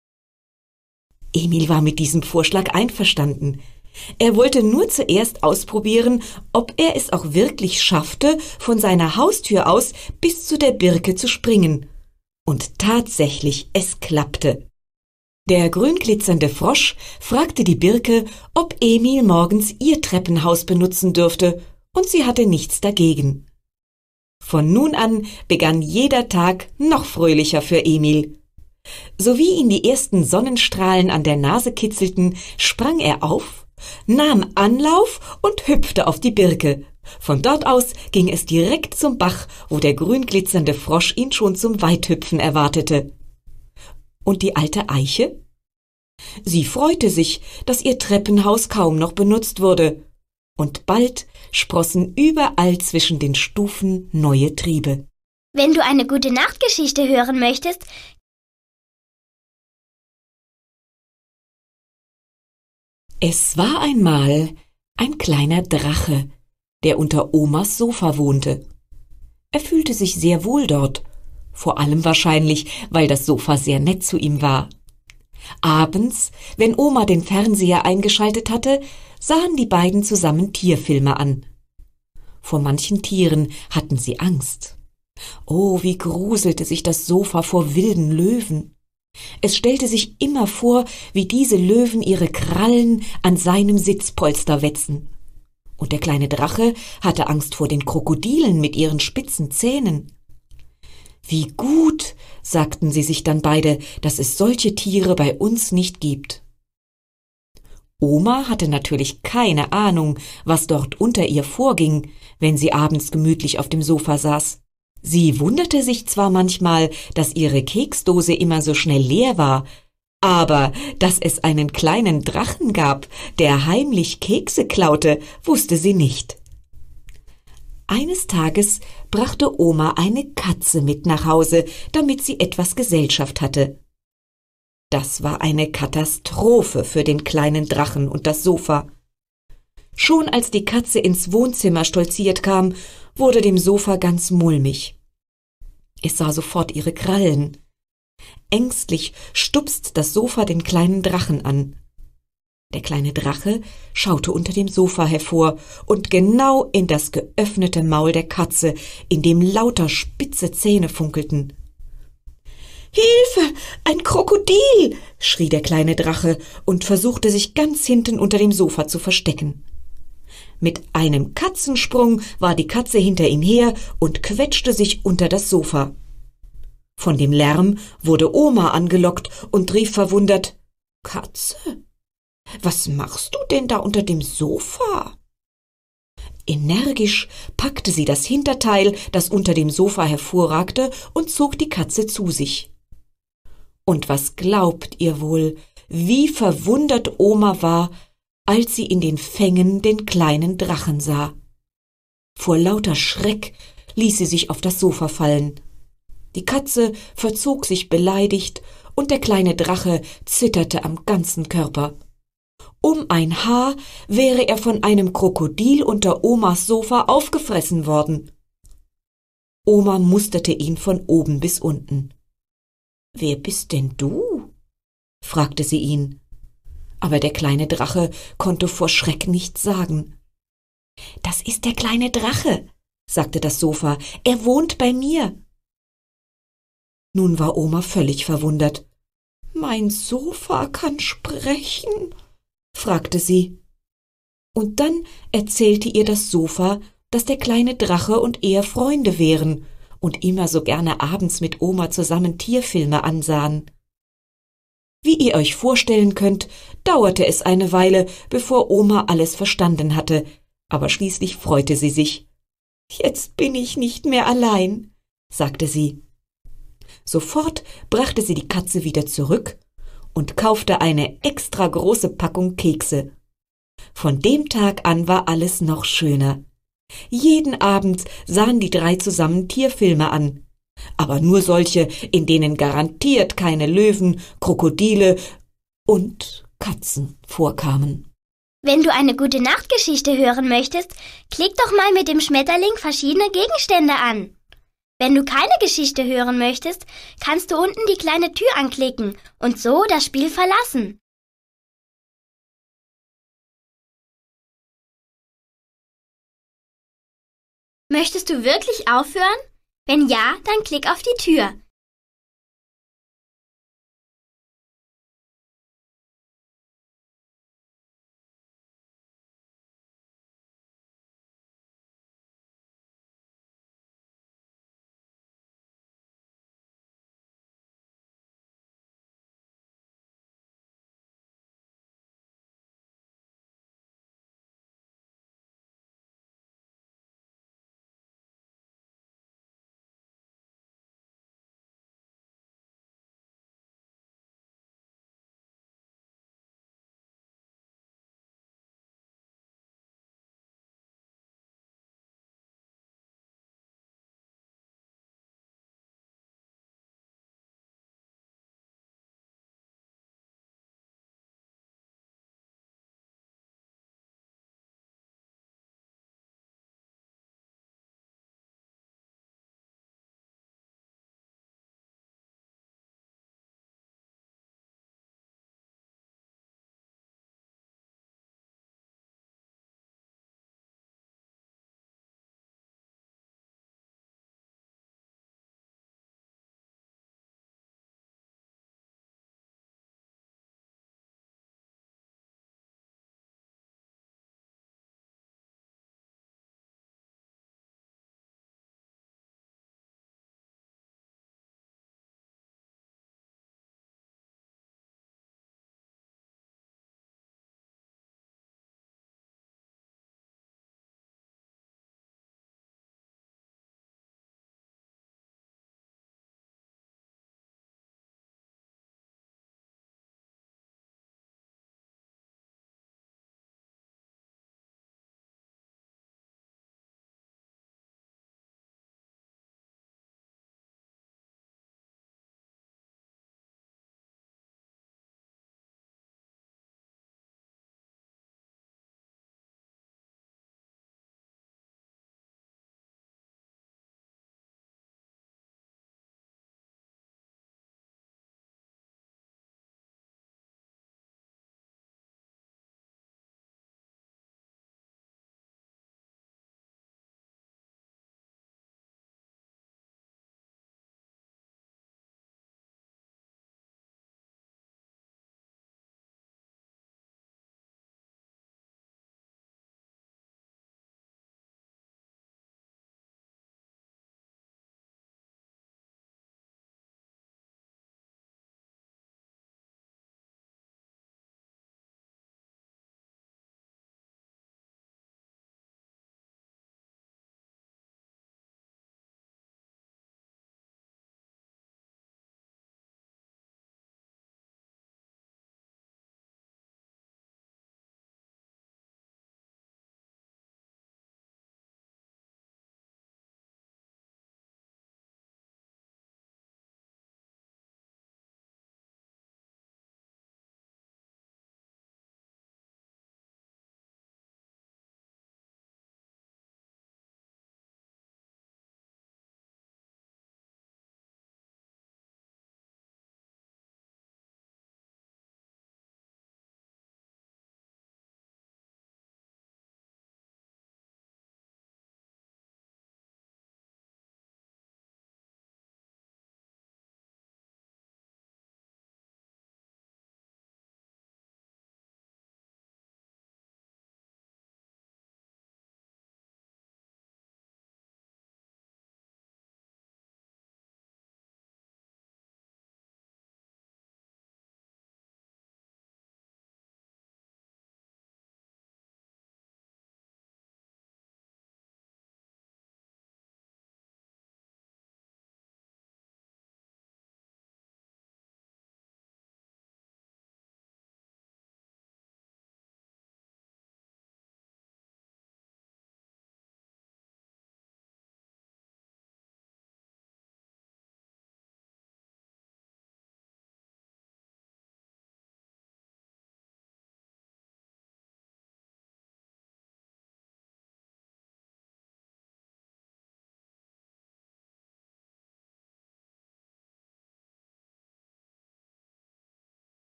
Emil war mit diesem Vorschlag einverstanden. Er wollte nur zuerst ausprobieren, ob er es auch wirklich schaffte, von seiner Haustür aus bis zu der Birke zu springen. Und tatsächlich, es klappte. Der grünglitzernde Frosch fragte die Birke, ob Emil morgens ihr Treppenhaus benutzen dürfte, und sie hatte nichts dagegen. Von nun an begann jeder Tag noch fröhlicher für Emil. Sowie ihn die ersten Sonnenstrahlen an der Nase kitzelten, sprang er auf, nahm Anlauf und hüpfte auf die Birke. Von dort aus ging es direkt zum Bach, wo der grünglitzernde Frosch ihn schon zum Weithüpfen erwartete. Und die alte Eiche? Sie freute sich, dass ihr Treppenhaus kaum noch benutzt wurde, und bald sprossen überall zwischen den Stufen neue Triebe. Wenn du eine gute Nachtgeschichte hören möchtest, Es war einmal ein kleiner Drache, der unter Omas Sofa wohnte. Er fühlte sich sehr wohl dort, vor allem wahrscheinlich, weil das Sofa sehr nett zu ihm war. Abends, wenn Oma den Fernseher eingeschaltet hatte, sahen die beiden zusammen Tierfilme an. Vor manchen Tieren hatten sie Angst. Oh, wie gruselte sich das Sofa vor wilden Löwen. Es stellte sich immer vor, wie diese Löwen ihre Krallen an seinem Sitzpolster wetzen. Und der kleine Drache hatte Angst vor den Krokodilen mit ihren spitzen Zähnen. Wie gut, sagten sie sich dann beide, dass es solche Tiere bei uns nicht gibt. Oma hatte natürlich keine Ahnung, was dort unter ihr vorging, wenn sie abends gemütlich auf dem Sofa saß. Sie wunderte sich zwar manchmal, dass ihre Keksdose immer so schnell leer war, aber dass es einen kleinen Drachen gab, der heimlich Kekse klaute, wusste sie nicht. Eines Tages brachte Oma eine Katze mit nach Hause, damit sie etwas Gesellschaft hatte. Das war eine Katastrophe für den kleinen Drachen und das Sofa. Schon als die Katze ins Wohnzimmer stolziert kam, wurde dem Sofa ganz mulmig. Es sah sofort ihre Krallen. Ängstlich stupst das Sofa den kleinen Drachen an. Der kleine Drache schaute unter dem Sofa hervor und genau in das geöffnete Maul der Katze, in dem lauter spitze Zähne funkelten. »Hilfe, ein Krokodil!« schrie der kleine Drache und versuchte sich ganz hinten unter dem Sofa zu verstecken. Mit einem Katzensprung war die Katze hinter ihm her und quetschte sich unter das Sofa. Von dem Lärm wurde Oma angelockt und rief verwundert: »Katze, was machst du denn da unter dem Sofa?« Energisch packte sie das Hinterteil, das unter dem Sofa hervorragte, und zog die Katze zu sich. Und was glaubt ihr wohl, wie verwundert Oma war, als sie in den Fängen den kleinen Drachen sah. Vor lauter Schreck ließ sie sich auf das Sofa fallen. Die Katze verzog sich beleidigt und der kleine Drache zitterte am ganzen Körper. Um ein Haar wäre er von einem Krokodil unter Omas Sofa aufgefressen worden. Oma musterte ihn von oben bis unten. »Wer bist denn du?« fragte sie ihn. Aber der kleine Drache konnte vor Schreck nichts sagen. »Das ist der kleine Drache«, sagte das Sofa. »Er wohnt bei mir.« Nun war Oma völlig verwundert. »Mein Sofa kann sprechen?« fragte sie. Und dann erzählte ihr das Sofa, dass der kleine Drache und er Freunde wären und immer so gerne abends mit Oma zusammen Tierfilme ansahen. Wie ihr euch vorstellen könnt, dauerte es eine Weile, bevor Oma alles verstanden hatte, aber schließlich freute sie sich. »Jetzt bin ich nicht mehr allein«, sagte sie. Sofort brachte sie die Katze wieder zurück und kaufte eine extra große Packung Kekse. Von dem Tag an war alles noch schöner. Jeden Abend sahen die drei zusammen Tierfilme an, aber nur solche, in denen garantiert keine Löwen, Krokodile und Katzen vorkamen. Wenn du eine gute Nachtgeschichte hören möchtest, klick doch mal mit dem Schmetterling verschiedene Gegenstände an. Wenn du keine Geschichte hören möchtest, kannst du unten die kleine Tür anklicken und so das Spiel verlassen. Möchtest du wirklich aufhören? Wenn ja, dann klick auf die Tür.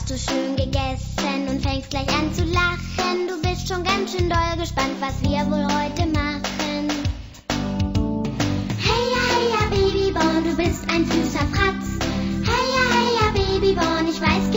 hast du schön gegessen und fängst gleich an zu lachen. Du bist schon ganz schön doll gespannt, was wir wohl heute machen. Heya, heya, Babyborn, du bist ein süßer Fratz. Heya, heya, Babyborn, ich weiß